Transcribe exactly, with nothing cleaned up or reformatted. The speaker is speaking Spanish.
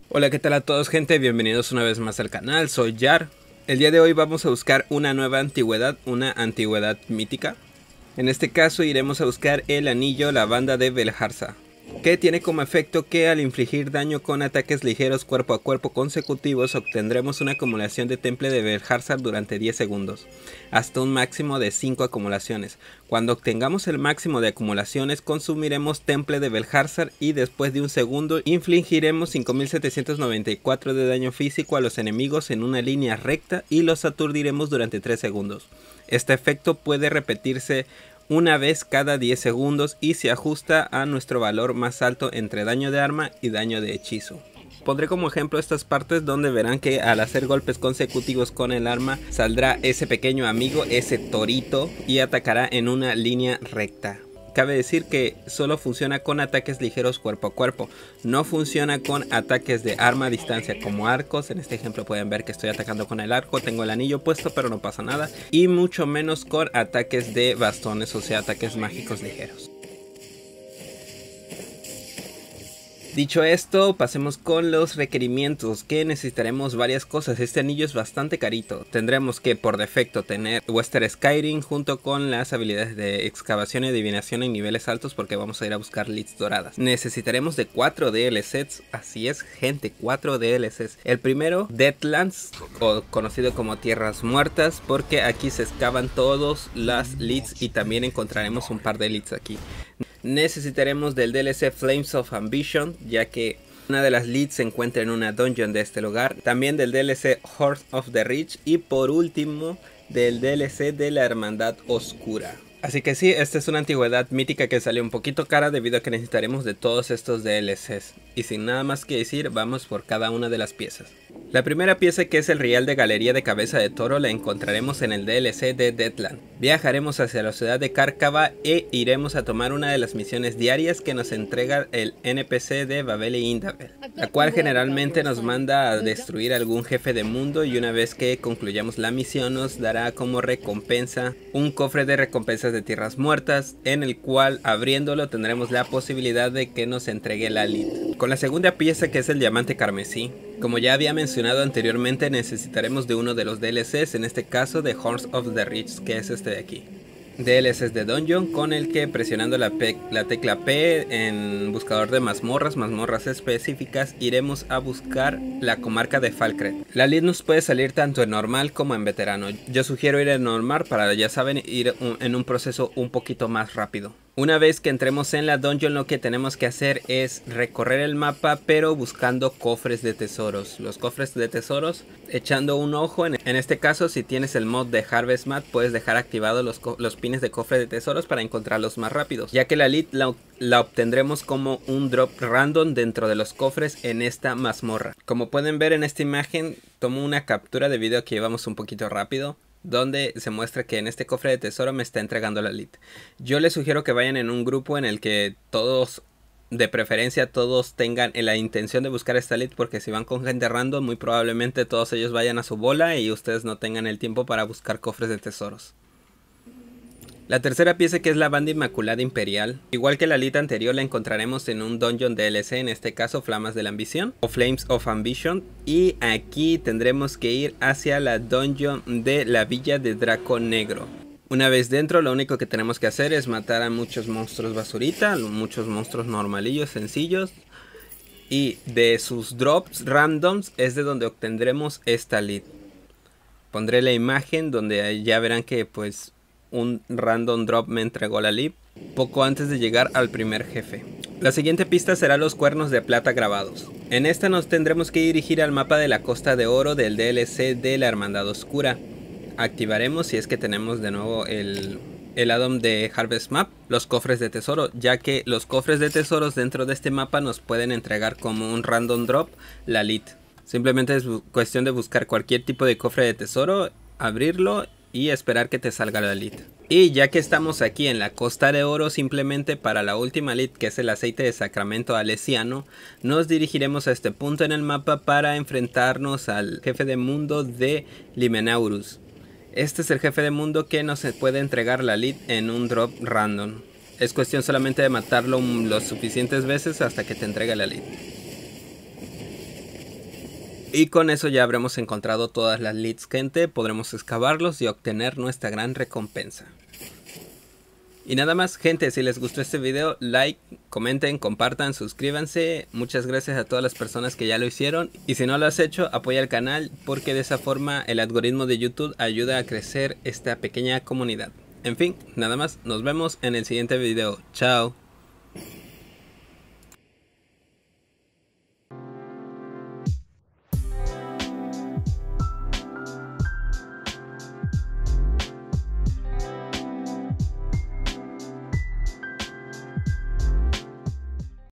Hola, ¿qué tal a todos, gente? Bienvenidos una vez más al canal, soy Yar. El día de hoy vamos a buscar una nueva antigüedad, una antigüedad mítica. En este caso iremos a buscar el anillo, la banda de Velharsa, que tiene como efecto que al infligir daño con ataques ligeros cuerpo a cuerpo consecutivos obtendremos una acumulación de temple de Velharsa durante diez segundos, hasta un máximo de cinco acumulaciones. Cuando obtengamos el máximo de acumulaciones consumiremos temple de Velharsa y después de un segundo infligiremos cinco mil setecientos noventa y cuatro de daño físico a los enemigos en una línea recta y los aturdiremos durante tres segundos. Este efecto puede repetirse una vez cada diez segundos y se ajusta a nuestro valor más alto entre daño de arma y daño de hechizo. Pondré como ejemplo estas partes donde verán que al hacer golpes consecutivos con el arma saldrá ese pequeño amigo, ese torito, y atacará en una línea recta. Cabe decir que solo funciona con ataques ligeros cuerpo a cuerpo, no funciona con ataques de arma a distancia como arcos. En este ejemplo pueden ver que estoy atacando con el arco, tengo el anillo puesto pero no pasa nada, y mucho menos con ataques de bastones, o sea ataques mágicos ligeros. Dicho esto, pasemos con los requerimientos, que necesitaremos varias cosas. Este anillo es bastante carito. Tendremos que por defecto tener Western Skyrim junto con las habilidades de excavación y adivinación en niveles altos, porque vamos a ir a buscar leads doradas. Necesitaremos de cuatro D L Cs, así es gente, cuatro D L Cs. El primero, Deadlands, o conocido como Tierras Muertas, porque aquí se excavan todos las leads y también encontraremos un par de leads aquí. Necesitaremos del D L C Flames of Ambition, ya que una de las leads se encuentra en una dungeon de este lugar. También del D L C Horse of the Rich y por último del D L C de la Hermandad Oscura. Así que sí, esta es una antigüedad mítica que sale un poquito cara debido a que necesitaremos de todos estos D L Cs. Y sin nada más que decir, vamos por cada una de las piezas. La primera pieza, que es el Rial de Galería de Cabeza de Toro, la encontraremos en el D L C de Deadland. Viajaremos hacia la ciudad de Cárcava e iremos a tomar una de las misiones diarias que nos entrega el N P C de Babel y Indabel, la cual generalmente nos manda a destruir algún jefe de mundo, y una vez que concluyamos la misión nos dará como recompensa un cofre de recompensas de Tierras Muertas, en el cual abriéndolo tendremos la posibilidad de que nos entregue la lead. Con la segunda pieza, que es el Diamante Carmesí, como ya había mencionado anteriormente, necesitaremos de uno de los D L Cs, en este caso de Horns of the Rich, que es este de aquí. D L Cs de Dungeon, con el que presionando la, P, la tecla P en buscador de mazmorras, mazmorras específicas, iremos a buscar la comarca de Falkreath. La lead nos puede salir tanto en normal como en veterano. Yo sugiero ir en normal para, ya saben, ir un, en un proceso un poquito más rápido. Una vez que entremos en la dungeon, lo que tenemos que hacer es recorrer el mapa, pero buscando cofres de tesoros. Los cofres de tesoros, echando un ojo, en, en este caso si tienes el mod de Harvest Mat, puedes dejar activados los, los pines de cofre de tesoros para encontrarlos más rápidos, ya que la lead la, la obtendremos como un drop random dentro de los cofres en esta mazmorra. Como pueden ver en esta imagen, tomo una captura debido a que llevamos un poquito rápido, donde se muestra que en este cofre de tesoro me está entregando la lead. Yo les sugiero que vayan en un grupo en el que todos, de preferencia todos tengan la intención de buscar esta lead, porque si van con gente random muy probablemente todos ellos vayan a su bola y ustedes no tengan el tiempo para buscar cofres de tesoros. La tercera pieza, que es la Banda Inmaculada Imperial, igual que la lead anterior, la encontraremos en un dungeon D L C, en este caso Flamas de la Ambición o Flames of Ambition, y aquí tendremos que ir hacia la dungeon de la Villa de Draco Negro. Una vez dentro, lo único que tenemos que hacer es matar a muchos monstruos basurita, muchos monstruos normalillos, sencillos, y de sus drops randoms es de donde obtendremos esta lead. Pondré la imagen donde ya verán que pues un random drop me entregó la lead poco antes de llegar al primer jefe. La siguiente pista será los cuernos de plata grabados. En esta nos tendremos que dirigir al mapa de la Costa de Oro del D L C de la Hermandad Oscura. Activaremos, si es que tenemos de nuevo el, el add-on de Harvest Map, los cofres de tesoro, ya que los cofres de tesoros dentro de este mapa nos pueden entregar como un random drop la lead. Simplemente es cuestión de buscar cualquier tipo de cofre de tesoro, abrirlo y esperar que te salga la lead. Y ya que estamos aquí en la Costa de Oro, simplemente para la última lead, que es el aceite de sacramento alesiano, nos dirigiremos a este punto en el mapa para enfrentarnos al jefe de mundo de Limenaurus. Este es el jefe de mundo que nos puede entregar la lead en un drop random. Es cuestión solamente de matarlo las suficientes veces hasta que te entregue la lead. Y con eso ya habremos encontrado todas las leads, gente. Podremos excavarlos y obtener nuestra gran recompensa. Y nada más, gente, si les gustó este video, like, comenten, compartan, suscríbanse. Muchas gracias a todas las personas que ya lo hicieron. Y si no lo has hecho, apoya el canal porque de esa forma el algoritmo de YouTube ayuda a crecer esta pequeña comunidad. En fin, nada más, nos vemos en el siguiente video. Chao.